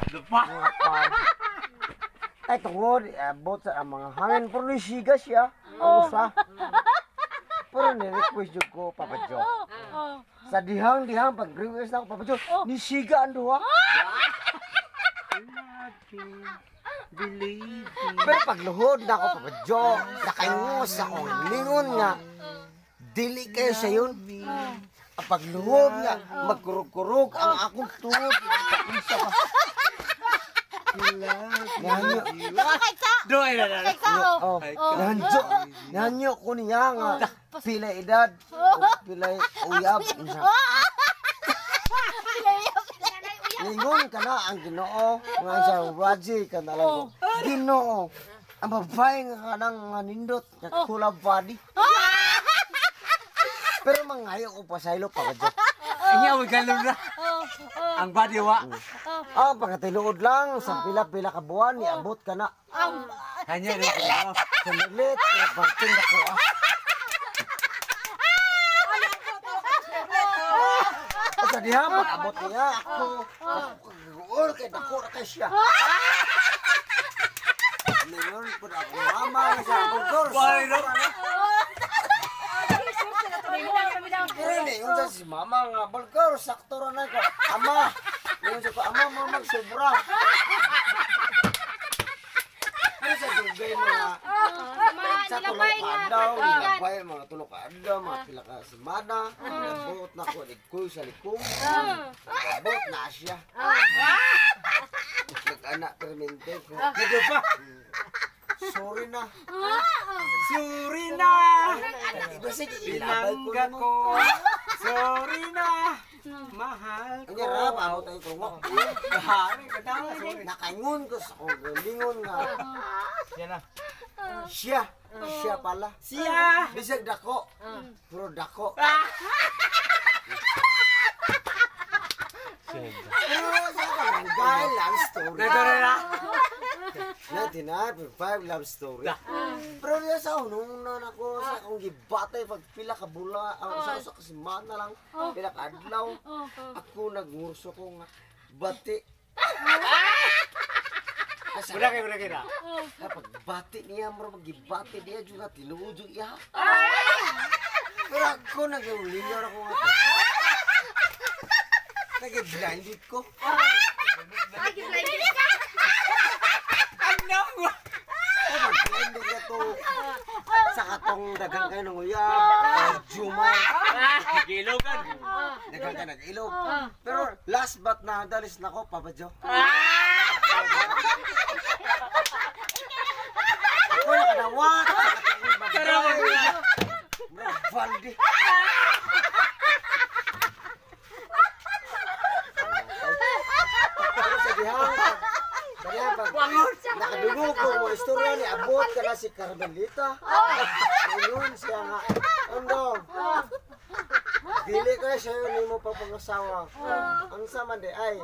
Lupa. Ay tungod, abot sa mga hangin pero nisiga siya. Usa. Pero ni-request jud ko Papa Jo. Sa dihang pag-request ako Papa Jo, nisiga ang duha. Believe Pero pagluhod na ako Papa Jo, nakaingos ako lingon nga. Dili kayo sa yun. Ang pagluhod nga, magkurog-kurog ang akong tuhod. Isa ka. Nanyo. Doy na. Nanyo ko niya nga. Pila edad. Pila uyab. Lingon ka na ang Ginoo. Nga sa Raji ka na lang. Ginoo. Ang babae nga ka nang nindot. Kulab body. Pero mangayo ko pa sa ilo Papa Jo. Inya mo galon na. Ang body wa. Pagkatiluod lang sa pila-pila ka buwan, niabot ka na. Hanya ni ko. Sandali, pagting ako Sa diha, pag-abot niya, ako kag-uol kay dako na kay siya. Ngayon, pud ako mama sa burgor. Pero yun sa si mama nga, burgor, sakto ra na ko. Ama, ngayon sa ko, ama, mamag sobra. Ano sa dugay mga sa tulok adaw, nilabay mga tulok adaw, mga pila ka semana, nabot na ko, nagkuy sa likom, nabot na siya. Nag-anak permente ko. Ano pa? Sorry na. Sorry na. Basta ilabay ko Binangga mo. ko. Sorry na. Mahal ko. Ang yarap, ako tayo kurwa. Hari ka daw. Sorry. Nakaingon ko sa lingon nga. Yan na. Siya pala. Siya. Bisag dako. Pero dako. Pero sa barangay love story. Nadore na. Natin na, 5 love story. Pero niya sa unong ako sa akong gibatay pag pila ka bula, ang sa kasimana lang, pila ka adlaw. Ako nagngurso ko nga bati. Udah kayak na. Kapag bati niya, mura magibati niya juga tinuod yung iya. Pero ako nag-ulinyor ako nga. Nag-blinded ko. Nag-blinded ka? Ano? Nag-blinded ka to. Sa katong dagang kayo ng uyab. Jumay. Gilogan. Dagang ka nag-ilog. Pero last but na dalis na ko, Papa Jo. Ako nakadawat. Sa katong bagay. Valdi. Pero sa dihang pag nakadugog ko mo istorya ni abot ka na si Carmelita. Ayun siya nga. Andong. Dili ko siya yun ni mo pa pangasawa. Ang sama di ay.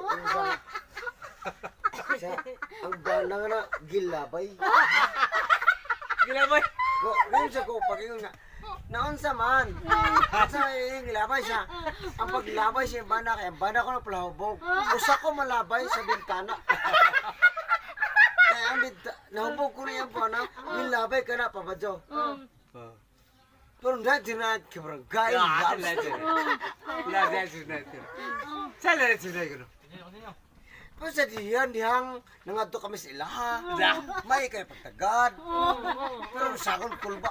Ang bala nga na gilabay. Gilabay. Ngayon siya ko pag yun nga. Naunsa man. Sa gilabay siya. Ang paglabay siya bana kaya bana ko na palahubog. Usa ko malabay sa bintana. Kaya ang nahubog ko na yan po na. Gilabay ka na Papa Jo. Pero dati na kabarangay. Pero sa dihang nangadto kami sa ilaha. May kayo pagtagad. Pero sa akong kulba.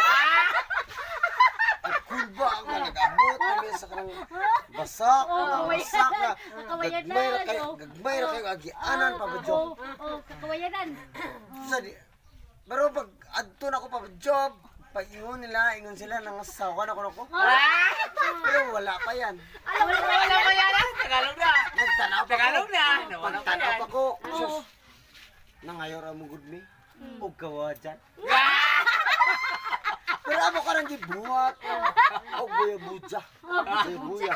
Ang kulba ang nag-abot kami sa kanang basak. Basak na. Gagmay na kayo agianan Papa Jo. Kakawayanan. Pero pag adto na ko Papa Jo, pag ingon sila nang asawa na ko. Pero wala pa yan. Wala pa yan. Tagalog na. Nagtanaw pa Tagalog ko. na. Wala pa Pagtanaw yan. pa ko. Sus. Nangayor ang mugod mi. Huwag kawa dyan. Pero ako ka nang gibuhat. Huwag buya-budya. Buya-buya.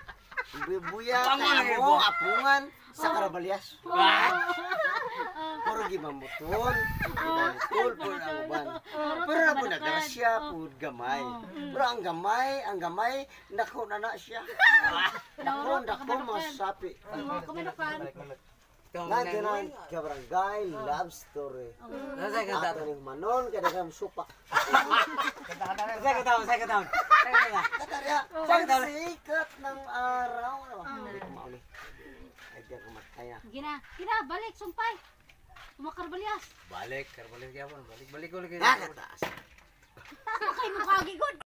Buya-buya. Bangon Kaya lagi mo po. apungan sa Karabalyas. moro gimamutol. Gimamutol po ang uban. Pero po nagrasya po gamay. Pero ang gamay nako na siya. Nako masapi. Nandiyan kabarangay love story. Ato ning manon kadagam supak. Saya ketahuan. Sikat ng araw. Mauli. Ay diyan kumataya. Gina, balik, sumpay. Tumakar balias. Balik, karbalik yapon. Balik ko lagi. Nakataas. Taas na kayo mukha, gigod.